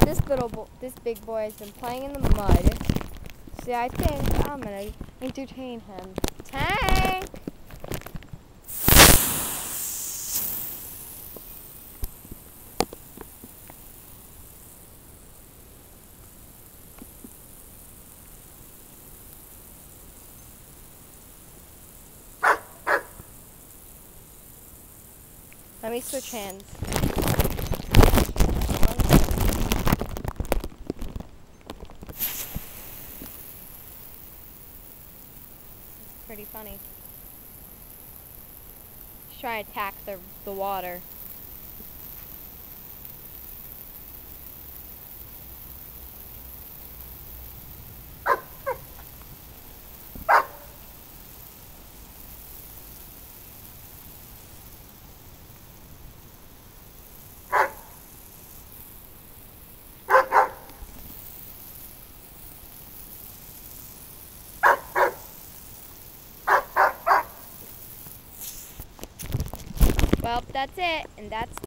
this big boy has been playing in the mud. See, I think I'm gonna entertain him. Tank! Let me switch hands. Pretty funny. He's trying to attack the water. Well, that's it, and that's